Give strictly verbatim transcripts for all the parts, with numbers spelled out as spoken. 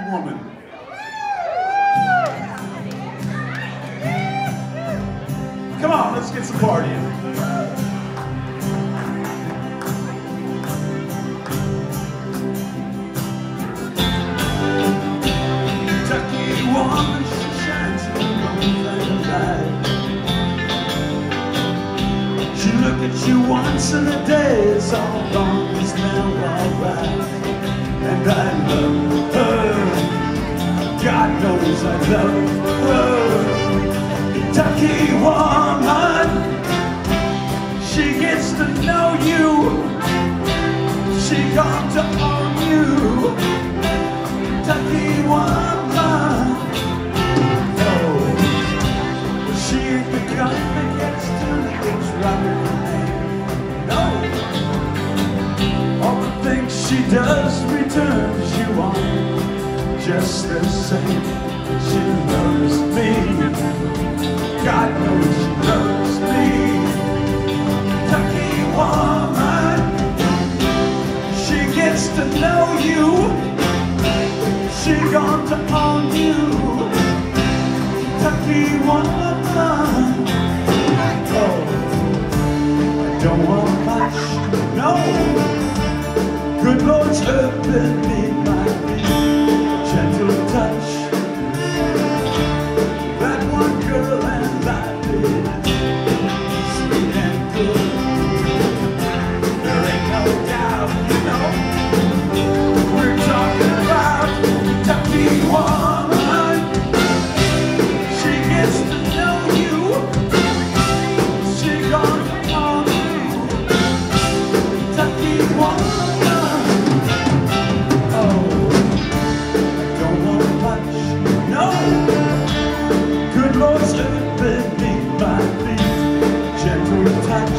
woman. Come on, let's get some partying. Kentucky woman, she shines in the gold and light. She look at you once in a day, it's all gone, it's now alright. And I love her, God knows I love her. Kentucky woman, she gets to know you, she comes to own you. Kentucky woman, oh, she ain't the gun that gets to it's Robert no, all the things she does returns you on just the same. She loves me, God knows she loves me. Kentucky woman, she gets to know you, she gone to own you. Kentucky woman, oh, I don't want much, no. Good Lord's helping me, my gentle touch. That one girl and life is sweet and good. There ain't no doubt, you know, we're talking about Kentucky woman. She gets to know you, she gonna own you. Kentucky woman, oh, I don't want much, no. Good Lord's helping me, my feet, gentle touch.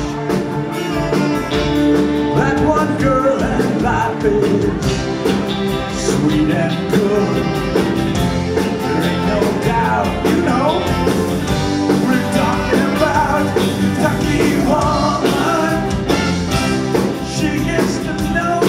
That one girl and life is sweet and good. There ain't no doubt, you know, we're talking about Kentucky woman. She gets to know